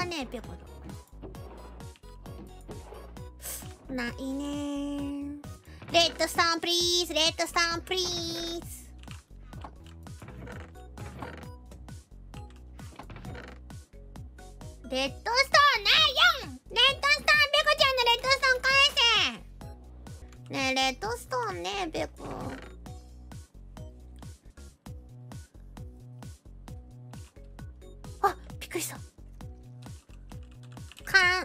はねペコだ。ないねー。レッドストーンプリーズ、レッドストーンプリーズ。レッドストーンないよ。レッドストーン、ペコちゃんのレッドストーン返せ。ねえ、レッドストーンね、ペコ。あ、びっくりした。ソラ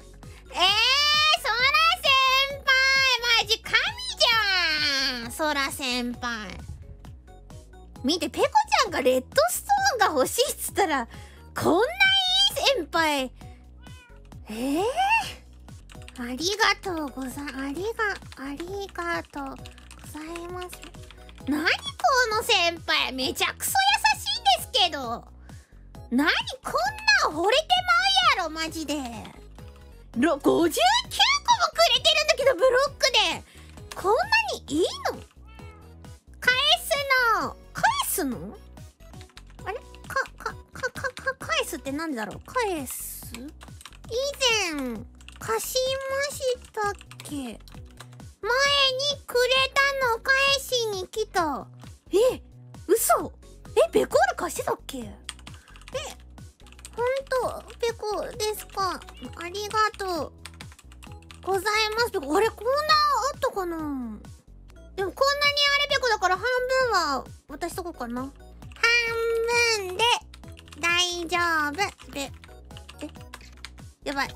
先輩マジ神じゃん。ソラ先輩見て、ペコちゃんがレッドストーンが欲しいっつったらこんないい先輩。ありがとうございます。何この先輩、めちゃくそ優しいんですけど。何こんなん惚れてまうやろマジで。59個もくれてるんだけど、ブロックでこんなにいいの？返すの？あれ？返すってなんでだろう？返す？以前貸しましたっけ？前にくれたの返しに来た。嘘？ペコール貸してたっけ？ほんとペコですか？ありがとうございます。あれ、こんなあったかな？でもこんなにあれペコだから半分は渡しとこうかな。半分で大丈夫で。やばい。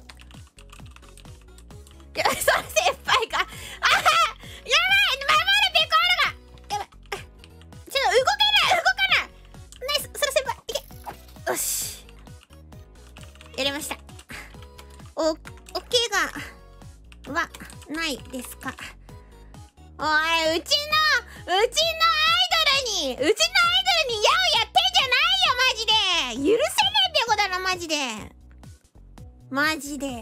ソラ先輩が、やばい、守るペコールが、やばい。ちょっと動かないナイス、ソラ先輩いけ。よし、やりました。お怪我はないですか？おい、うちのアイドルに矢をやってんじゃないよマジで。許せねえペコだなマジで。うちのさ、赤いチー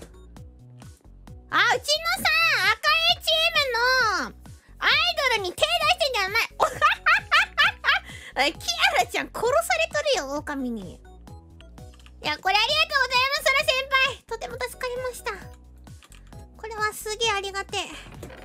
ムのアイドルに手出してんじゃない。おははは。キアラちゃん殺されとるよ、狼に。いや、これありがとうございます、ソラ先輩。とても助かりました。これはすげえありがてえ。